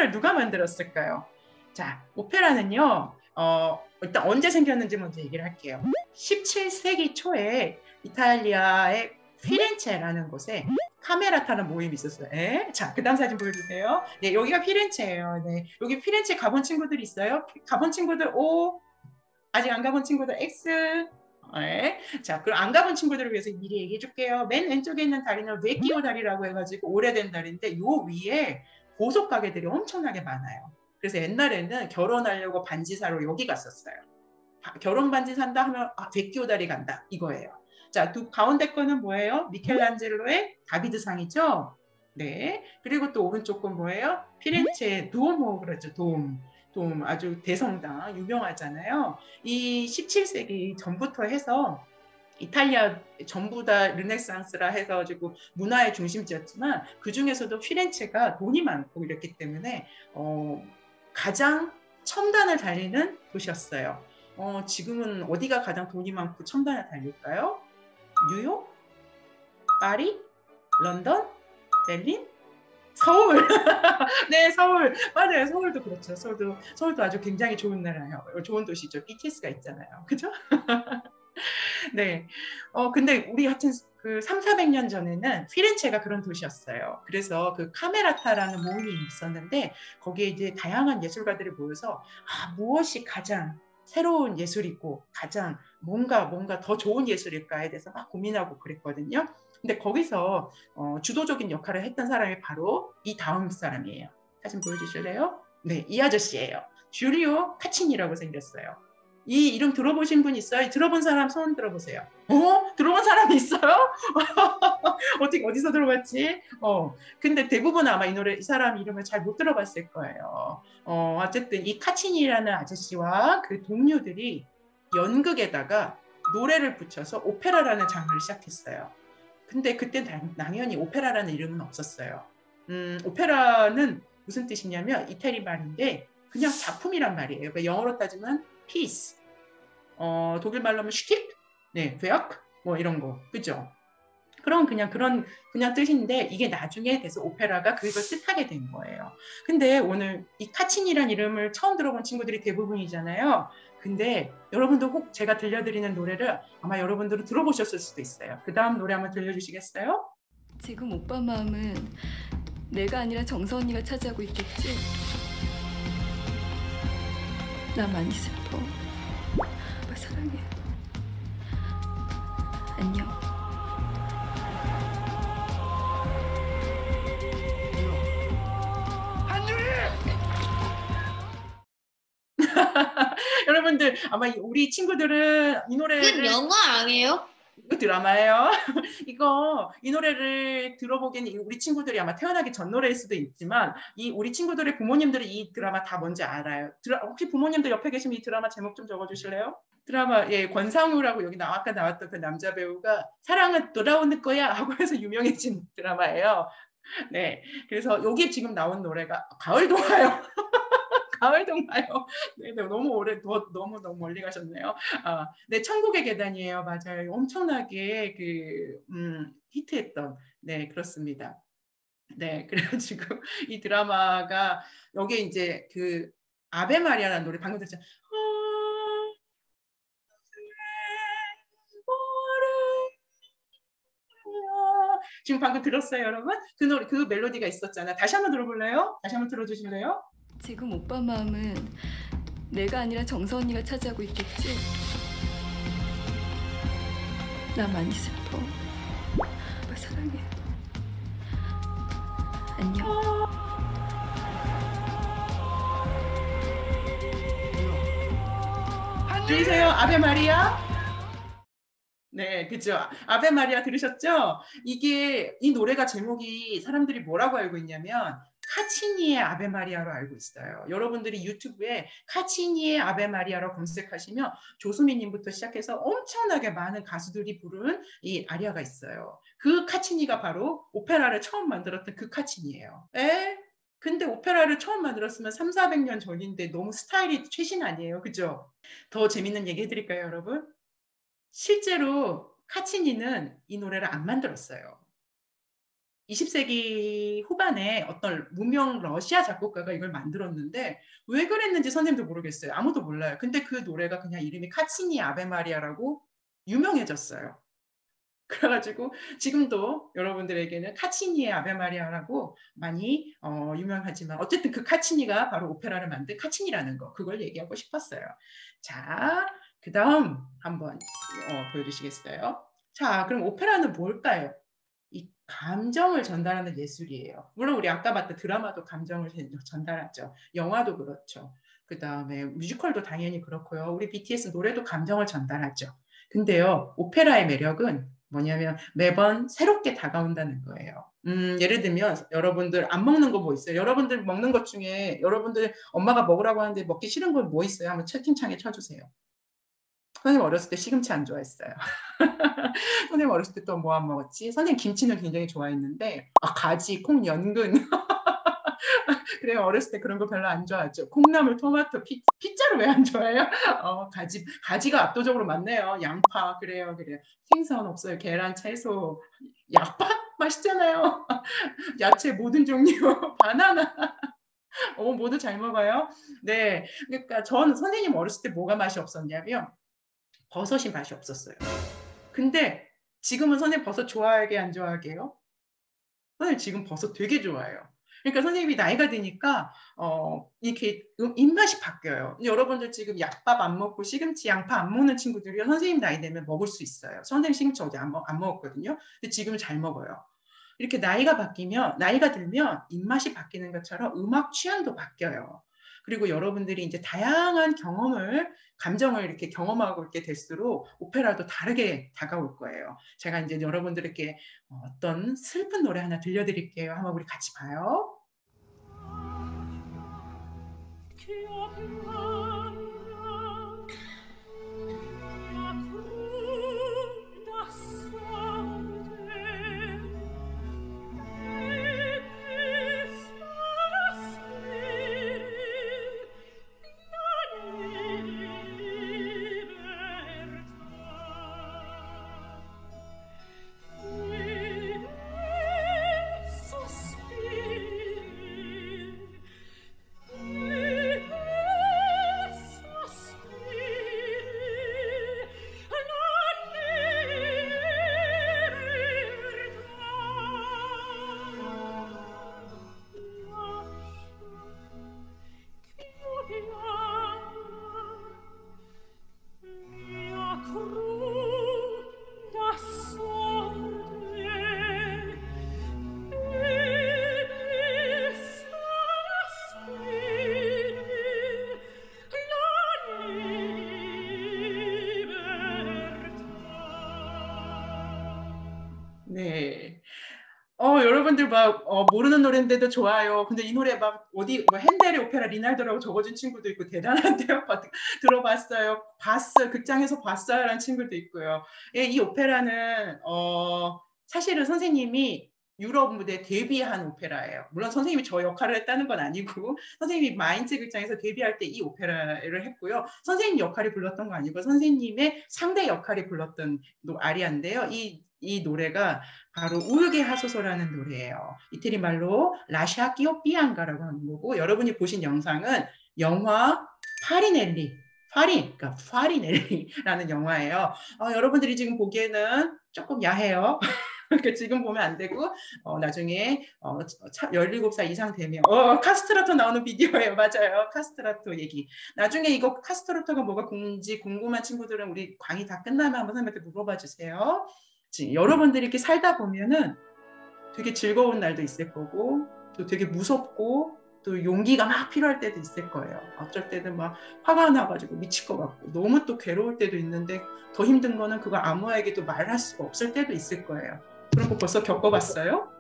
오페라를 누가 만들었을까요? 자, 오페라는요. 일단 언제 생겼는지 먼저 얘기를 할게요. 17세기 초에 이탈리아의 피렌체라는 곳에 카메라타는 모임이 있었어요. 에? 자, 그 다음 사진 보여주세요. 네, 여기가 피렌체예요. 네, 여기 피렌체 가본 친구들 있어요? 가본 친구들 O, 아직 안 가본 친구들 X. 네. 자, 그럼 안 가본 친구들을 위해서 미리 얘기해 줄게요. 맨 왼쪽에 있는 다리는 외끼오 다리라고 해가지고 오래된 다리인데 요 위에 보석 가게들이 엄청나게 많아요. 그래서 옛날에는 결혼하려고 반지 사러 여기 갔었어요. 결혼 반지 산다 하면 외끼오 다리 간다 이거예요. 자, 가운데 거는 뭐예요? 미켈란젤로의 다비드상이죠. 네. 그리고 또 오른쪽 건 뭐예요? 피렌체 두오모 그러죠. 돔 아주 대성당 유명하잖아요. 이 17세기 전부터 해서 이탈리아 전부 다 르네상스라 해가지고 문화의 중심지였지만 그 중에서도 피렌체가 돈이 많고 이랬기 때문에 가장 첨단을 달리는 도시였어요. 지금은 어디가 가장 돈이 많고 첨단을 달릴까요? 뉴욕? 파리? 런던? 베를린? 서울. 네, 서울. 맞아요. 서울도 그렇죠. 서울도 아주 굉장히 좋은 나라예요. 좋은 도시죠. BTS가 있잖아요. 그죠? 네. 근데 우리 하여튼 그 3, 400년 전에는 피렌체가 그런 도시였어요. 그래서 그 카메라타라는 모임이 있었는데 거기에 이제 다양한 예술가들이 모여서 무엇이 가장 새로운 예술이고 가장 뭔가 더 좋은 예술일까에 대해서 막 고민하고 그랬거든요. 근데 거기서 주도적인 역할을 했던 사람이 바로 이 다음 사람이에요. 사진 보여주실래요? 네, 이 아저씨예요. 주리오 카치니라고 생겼어요. 이 이름 들어보신 분 있어요? 들어본 사람 손 들어보세요. 들어본 사람 있어요? 어떻게 어디서 들어봤지? 근데 대부분 아마 이 사람 이름을 잘 못 들어봤을 거예요. 어쨌든 이 카치니라는 아저씨와 그 동료들이 연극에다가 노래를 붙여서 오페라라는 장르를 시작했어요. 근데 그때 당연히 오페라라는 이름은 없었어요. 오페라는 무슨 뜻이냐면 이태리 말인데 그냥 작품이란 말이에요. 그러니까 영어로 따지면 piece, 독일 말로 하면 슈틱, 네, 베악, 뭐 이런 거, 그죠? 그런 그냥 뜻인데 이게 나중에 돼서 오페라가 그걸 뜻하게 된 거예요. 근데 오늘 이 카친이란 이름을 처음 들어본 친구들이 대부분이잖아요. 근데 여러분도 혹 제가 들려드리는 노래를 아마 여러분들은 들어보셨을 수도 있어요. 그 다음 노래 한번 들려주시겠어요? 지금 오빠 마음은 내가 아니라 정서 언니가 차지하고 있겠지? 나 많이 슬퍼. 오빠 사랑해. 안녕. 여러분들 아마 우리 친구들은 이 이건 노래를 영화 아니에요? 이거 드라마예요. 이 노래를 들어보기엔 우리 친구들이 아마 태어나기 전 노래일 수도 있지만 우리 친구들의 부모님들이 이 드라마 다 뭔지 알아요. 혹시 부모님들 옆에 계시면 이 드라마 제목 좀 적어주실래요? 드라마 권상우라고 여기 아까 나왔던 그 남자 배우가 사랑은 돌아오는 거야 하고 해서 유명해진 드라마예요. 네, 그래서 여기 지금 나온 노래가 가을 동화요. 가을 동화요. 네, 너무 너무 멀리 가셨네요. 네, 천국의 계단이에요. 맞아요. 엄청나게 히트했던. 네, 그렇습니다. 네, 그래가지고 이 드라마가 여기 이제 그 아베 마리아라는 노래 방금 들었죠. 지금 방금 들었어요, 여러분? 그 노래, 그 멜로디가 있었잖아. 다시 한번 들어볼래요? 다시 한번 들어주실래요? 지금 오빠 마음은 내가 아니라 정서 언니가 차지하고 있겠지? 나 많이 슬퍼. 오빠 사랑해. 안녕. 들리세요? 아베 마리아? 네, 그죠. 아베 마리아 들으셨죠? 이 노래가 제목이 사람들이 뭐라고 알고 있냐면 카치니의 아베 마리아로 알고 있어요. 여러분들이 유튜브에 카치니의 아베 마리아로 검색하시면 조수미님부터 시작해서 엄청나게 많은 가수들이 부른 이 아리아가 있어요. 그 카치니가 바로 오페라를 처음 만들었던 그 카치니예요. 근데 오페라를 처음 만들었으면 3, 400년 전인데 너무 스타일이 최신 아니에요. 그죠? 더 재밌는 얘기 해드릴까요, 여러분? 실제로 카치니는 이 노래를 안 만들었어요. 20세기 후반에 어떤 무명 러시아 작곡가가 이걸 만들었는데 왜 그랬는지 선생님도 모르겠어요. 아무도 몰라요. 근데 그 노래가 그냥 이름이 카치니 아베 마리아라고 유명해졌어요. 그래가지고 지금도 여러분들에게는 카치니의 아베 마리아라고 많이 유명하지만 어쨌든 그 카치니가 바로 오페라를 만든 카치니라는 거, 그걸 얘기하고 싶었어요. 자, 그 다음 한번 보여주시겠어요? 자, 그럼 오페라는 뭘까요? 이 감정을 전달하는 예술이에요. 물론 우리 아까 봤던 드라마도 감정을 전달하죠. 영화도 그렇죠. 그 다음에 뮤지컬도 당연히 그렇고요. 우리 BTS 노래도 감정을 전달하죠. 근데요, 오페라의 매력은 뭐냐면 매번 새롭게 다가온다는 거예요. 예를 들면 여러분들 안 먹는 거 뭐 있어요? 여러분들 먹는 것 중에 여러분들 엄마가 먹으라고 하는데 먹기 싫은 건 뭐 있어요? 한번 채팅창에 쳐주세요. 선생님 어렸을 때 시금치 안 좋아했어요. 선생님 어렸을 때 또 뭐 안 먹었지? 선생님 김치는 굉장히 좋아했는데 가지, 콩, 연근 그래요. 어렸을 때 그런 거 별로 안 좋아하죠. 콩나물, 토마토, 피자를 왜 안 좋아해요? 가지가 압도적으로 많네요. 양파, 그래요. 생선 없어요. 계란, 채소, 약파 맛있잖아요. 야채 모든 종류, 바나나. 모두 잘 먹어요. 네, 그러니까 전 선생님 어렸을 때 뭐가 맛이 없었냐면 버섯이 맛이 없었어요. 근데 지금은 선생님 버섯 좋아하게 안 좋아하게요? 선생님 지금 버섯 되게 좋아해요. 그러니까 선생님이 나이가 드니까 이렇게 입맛이 바뀌어요. 여러분들 지금 약밥 안 먹고 시금치, 양파 안 먹는 친구들이요. 선생님 나이 되면 먹을 수 있어요. 선생님 시금치 어제 안 먹었거든요. 근데 지금은 잘 먹어요. 이렇게 나이가 들면 입맛이 바뀌는 것처럼 음악 취향도 바뀌어요. 그리고 여러분들이 이제 다양한 감정을 이렇게 경험하고 있게 될수록 오페라도 다르게 다가올 거예요. 제가 이제 여러분들에게 어떤 슬픈 노래 하나 들려드릴게요. 한번 우리 같이 봐요. 네. 여러분들 막 모르는 노래인데도 좋아요. 근데 이 노래 막 어디 뭐 핸델의 오페라 리날도라고 적어준 친구도 있고 대단한데요. 들어봤어요. 봤어요. 극장에서 봤어요. 라는 친구도 있고요. 예, 이 오페라는 사실은 선생님이 유럽 무대 데뷔한 오페라예요. 물론 선생님이 저 역할을 했다는 건 아니고 선생님이 마인츠 극장에서 데뷔할 때 이 오페라를 했고요. 선생님 역할이 불렀던 거 아니고 선생님의 상대 역할이 불렀던 아리아인데요. 이 노래가 바로 울게 하소서라는 노래예요. 이태리 말로 라샤키오 삐안가라고 하는 거고 여러분이 보신 영상은 영화 그러니까 파리넬리라는 영화예요. 여러분들이 지금 보기에는 조금 야해요. 그러니까 지금 보면 안 되고 나중에 17살 이상 되면 카스트라토 나오는 비디오예요. 맞아요. 카스트라토 얘기. 나중에 이거 카스트라토가 뭐가 뭔지 궁금한 친구들은 우리 강의 다 끝나면 한번 선생님한테 물어봐 주세요. 여러분들이 이렇게 살다 보면은 되게 즐거운 날도 있을 거고 또 되게 무섭고 또 용기가 막 필요할 때도 있을 거예요. 어쩔 때는 막 화가 나가지고 미칠 것 같고 너무 또 괴로울 때도 있는데 더 힘든 거는 그거 아무에게도 말할 수가 없을 때도 있을 거예요. 그런 거 벌써 겪어봤어요?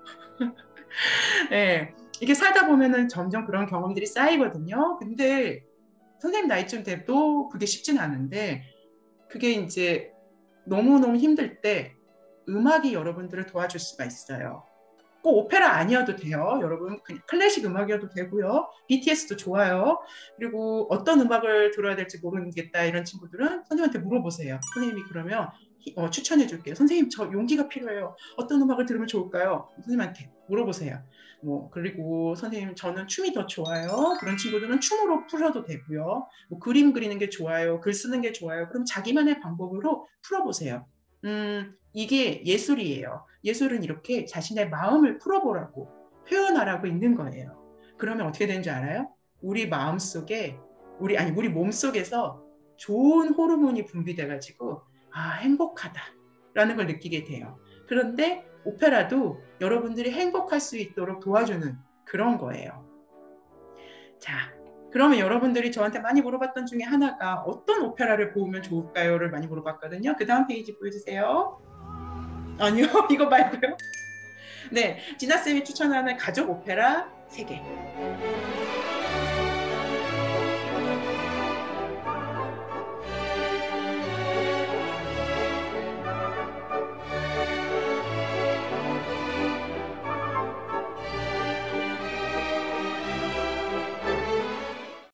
네, 이게 살다 보면은 점점 그런 경험들이 쌓이거든요. 근데 선생님 나이쯤 돼도 그게 쉽진 않은데 그게 이제 너무너무 힘들 때 음악이 여러분들을 도와줄 수가 있어요. 꼭 오페라 아니어도 돼요. 여러분 클래식 음악이어도 되고요. BTS도 좋아요. 그리고 어떤 음악을 들어야 될지 모르겠다 이런 친구들은 선생님한테 물어보세요. 선생님이 그러면 추천해 줄게요. 선생님, 저 용기가 필요해요. 어떤 음악을 들으면 좋을까요? 선생님한테 물어보세요. 그리고 선생님, 저는 춤이 더 좋아요. 그런 친구들은 춤으로 풀어도 되고요. 그림 그리는 게 좋아요. 글 쓰는 게 좋아요. 그럼 자기만의 방법으로 풀어보세요. 이게 예술이에요. 예술은 이렇게 자신의 마음을 풀어보라고, 표현하라고 있는 거예요. 그러면 어떻게 되는지 알아요? 우리 마음 속에, 우리 몸 속에서 좋은 호르몬이 분비돼가지고, 아, 행복하다라는 걸 느끼게 돼요. 그런데 오페라도 여러분들이 행복할 수 있도록 도와주는 그런 거예요. 자, 그러면 여러분들이 저한테 많이 물어봤던 중에 하나가 어떤 오페라를 보면 좋을까요?를 많이 물어봤거든요. 그 다음 페이지 보여주세요. 아니요, 이거 말고요. 네, 진아쌤이 추천하는 가족 오페라 3개.